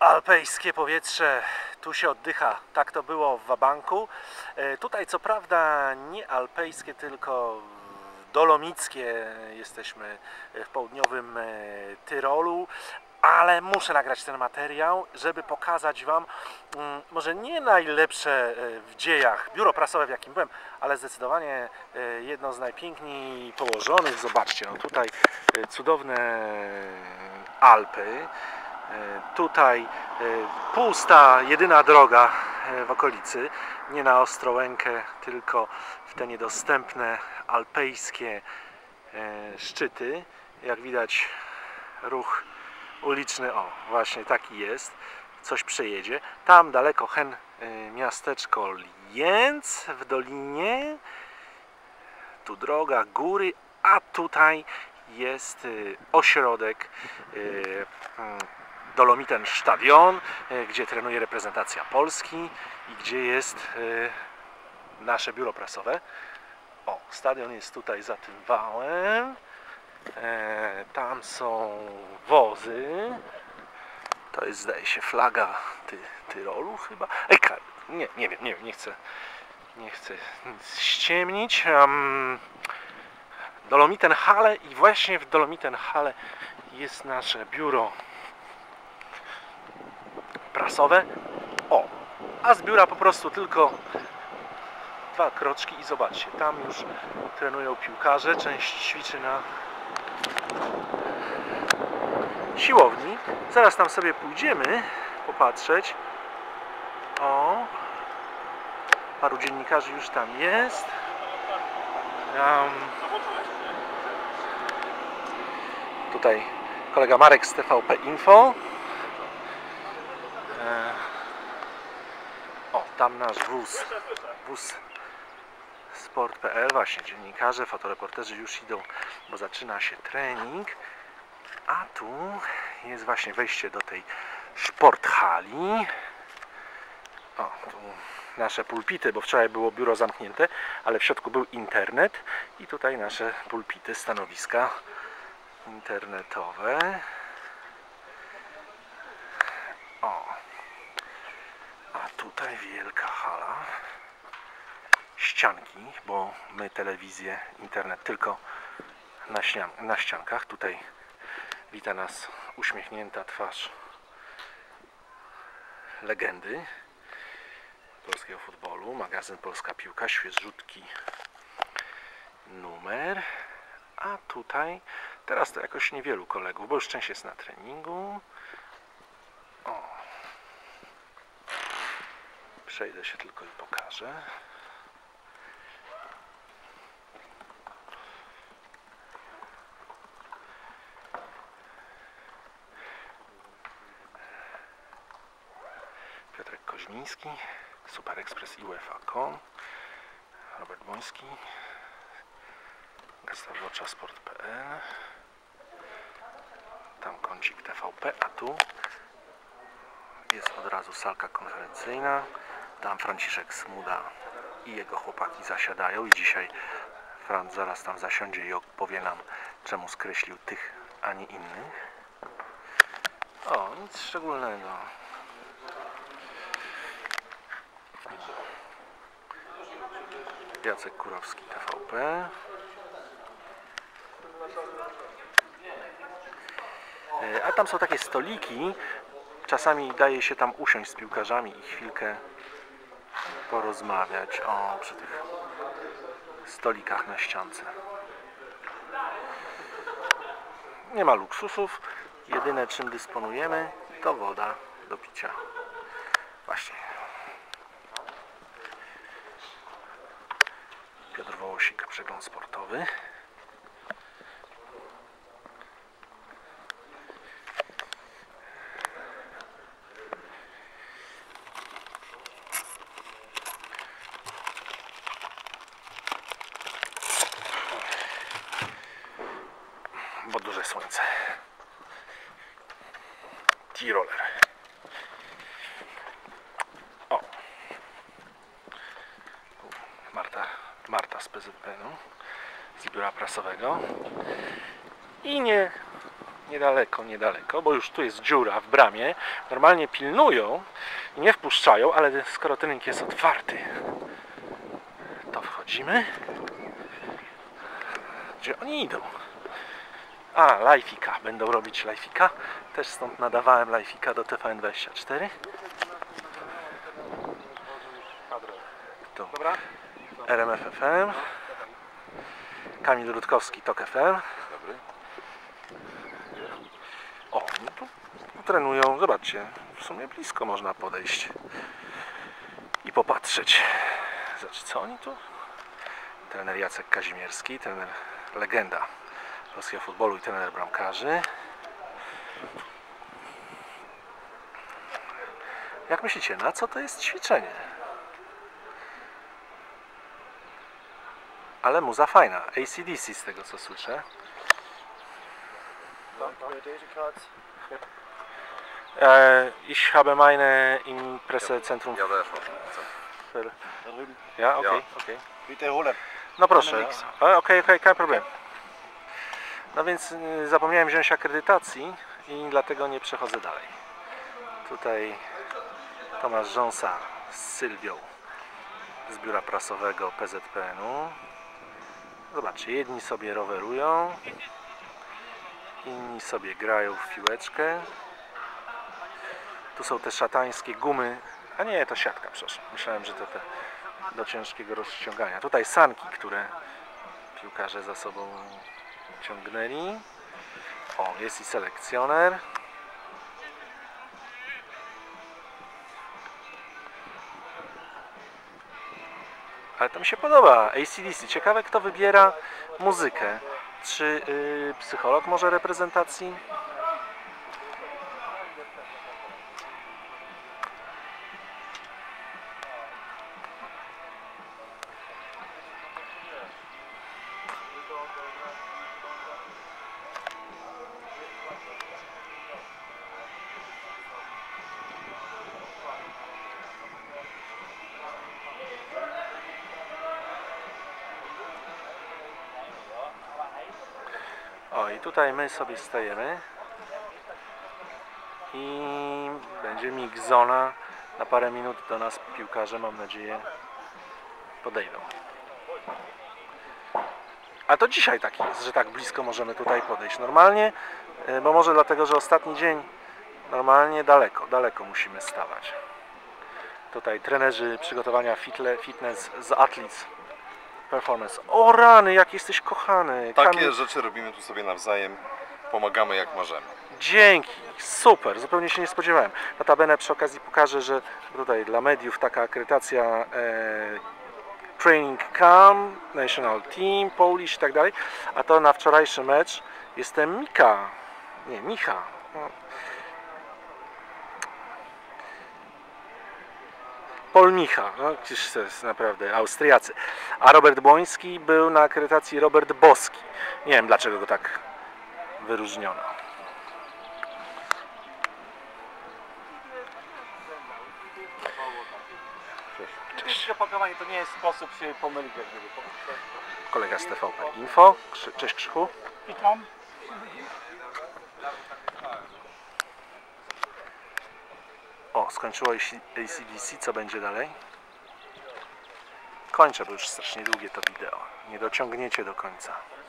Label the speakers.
Speaker 1: Alpejskie powietrze, tu się oddycha, tak to było w Wabanku. Tutaj co prawda nie alpejskie, tylko dolomickie, jesteśmy w południowym Tyrolu, ale muszę nagrać ten materiał, żeby pokazać Wam może nie najlepsze w dziejach biuro prasowe, w jakim byłem, ale zdecydowanie jedno z najpiękniej położonych. Zobaczcie, no tutaj cudowne Alpy. Tutaj pusta, jedyna droga w okolicy, nie na Ostrołękę, tylko w te niedostępne alpejskie szczyty. Jak widać, ruch uliczny, o właśnie taki jest, coś przejedzie. Tam daleko hen miasteczko Lienz w dolinie, tu droga, góry, a tutaj jest ośrodek Dolomiten Stadion, gdzie trenuje reprezentacja Polski i gdzie jest nasze biuro prasowe. O, stadion jest tutaj za tym wałem. Tam są wozy. To jest, zdaje się, flaga Tyrolu chyba. Nie wiem, nie chcę nic ściemnić. Dolomiten Halle i właśnie w Dolomiten Halle jest nasze biuro prasowe. O, a z biura po prostu tylko 2 kroczki i zobaczcie, tam już trenują piłkarze, część ćwiczy na siłowni. Zaraz tam sobie pójdziemy popatrzeć. O, paru dziennikarzy już tam jest. Tutaj kolega Marek z TVP Info. O, tam nasz wóz sport.pl, właśnie dziennikarze, fotoreporterzy już idą, bo zaczyna się trening. A tu jest właśnie wejście do tej sporthali. O, tu nasze pulpity, bo wczoraj było biuro zamknięte, ale w środku był internet i tutaj nasze pulpity, stanowiska internetowe. O, a tutaj wielka hala, ścianki, bo my telewizję, internet tylko na ściankach. Tutaj wita nas uśmiechnięta twarz legendy polskiego futbolu, magazyn Polska Piłka, świeżutki numer. A tutaj teraz to jakoś niewielu kolegów, bo już część jest na treningu. O, przejdę się tylko i pokażę. Piotrek Koźmiński, Super Express i UEFA.com, Robert Boński, Gazeta Wyborcza Sport.pl, tam kącik TVP, a tu jest od razu salka konferencyjna. Tam Franciszek Smuda i jego chłopaki zasiadają i dzisiaj Franc zaraz tam zasiądzie i opowie nam, czemu skreślił tych, a nie innych. O, nic szczególnego. Jacek Kurowski, TVP. A tam są takie stoliki. Czasami daje się tam usiąść z piłkarzami i chwilkę porozmawiać. O, przy tych stolikach na ściance. Nie ma luksusów. Jedyne, czym dysponujemy, to woda do picia. Właśnie. Piotr Wołosik, przegląd sportowy. Bo duże słońce. Tiroler. O. Marta z PZPN-u, z biura prasowego. I nie niedaleko, bo już tu jest dziura w bramie. Normalnie pilnują i nie wpuszczają, ale skoro ten link jest otwarty, to wchodzimy. Gdzie oni idą? A, live'ika. Będą robić live'ika. Też stąd nadawałem live'ika do TVN24. Tu RMF FM. Kamil Rutkowski, TOK FM. O, no tu trenują. Zobaczcie, w sumie blisko można podejść i popatrzeć. Zobacz, co oni tu? Trener Jacek Kazimierski, trener legenda polskiego futbolu i trener bramkarzy. Jak myślicie, na co to jest ćwiczenie? Ale muza fajna. AC/DC z tego co słyszę. Ich habe meine Impressezentrum.
Speaker 2: Ja też mam.
Speaker 1: Ja, okej.
Speaker 3: Wiederholen.
Speaker 1: No proszę. Okej, kein problem. No więc zapomniałem wziąć akredytacji i dlatego nie przechodzę dalej. Tutaj Tomasz Rząsa z Sylwią z biura prasowego PZPN-u. Zobaczcie, jedni sobie rowerują, inni sobie grają w piłeczkę. Tu są te szatańskie gumy, a nie, to siatka, przepraszam. Myślałem, że to te do ciężkiego rozciągania. Tutaj sanki, które piłkarze za sobą ciągnęli. O, jest i selekcjoner. Ale to mi się podoba. AC/DC. Ciekawe, kto wybiera muzykę. Czy psycholog może reprezentacji? O, i tutaj my sobie stajemy i będzie mix zona. Na parę minut do nas piłkarze, mam nadzieję, podejdą. A to dzisiaj tak jest, że tak blisko możemy tutaj podejść. Normalnie, bo może dlatego, że ostatni dzień normalnie daleko musimy stawać. Tutaj trenerzy przygotowania fitness z Athletes Performance. O rany, jak jesteś kochany.
Speaker 2: Takie rzeczy robimy tu sobie nawzajem, pomagamy jak możemy.
Speaker 1: Dzięki, super, zupełnie się nie spodziewałem. Notabene przy okazji pokażę, że tutaj dla mediów taka akredytacja Training Camp, National Team, Polish i tak dalej. A to na wczorajszy mecz jestem Micha. No. Paul Micha, no przecież to jest naprawdę Austriacy. A Robert Błoński był na akredytacji Robert Boski. Nie wiem, dlaczego go tak wyróżniono.
Speaker 3: Cześć. Opakowanie to nie jest sposób się pomylić.
Speaker 1: Kolega z TVP Info. Cześć Krzychu.
Speaker 3: Witam.
Speaker 1: O, skończyło AC/DC, co będzie dalej? Kończę, bo już strasznie długie to wideo. Nie dociągniecie do końca.